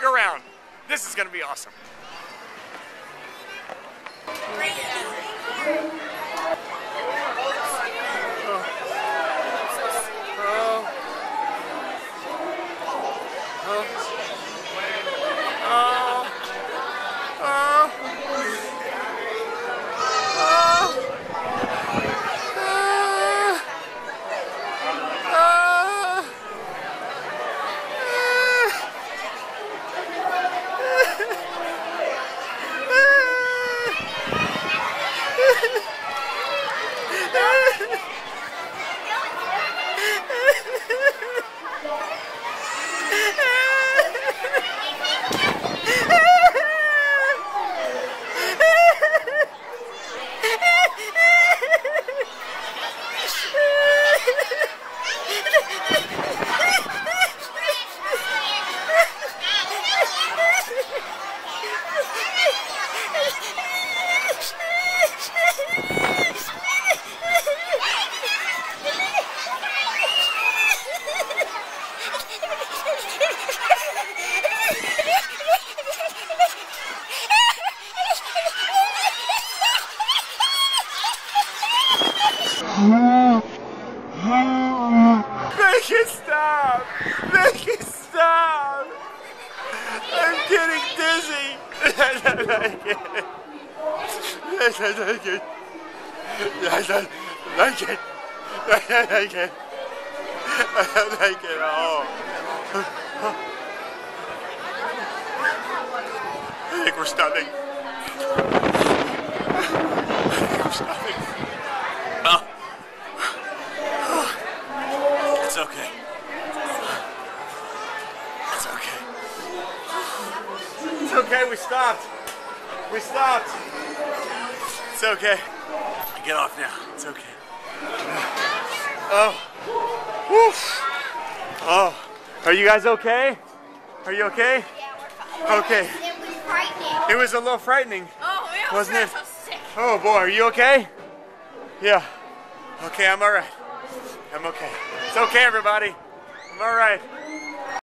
around. This is gonna be awesome. Make it stop! Make it stop! I'm getting dizzy! I don't like it. I don't like it. I don't like it. I don't like it. I don't like it at all. I think we're stopping. I think we're stopping. Oh. It's okay. It's okay. It's okay, we stopped. We stopped. It's okay. Get off now. It's okay. Oh. Woof. Oh. Are you guys okay? Are you okay? Yeah, we're fine. Okay. It was frightening. It was a little frightening. Oh, man, wasn't it? So sick. Oh boy, are you okay? Yeah. Okay, I'm alright. I'm okay. It's okay, everybody. I'm alright.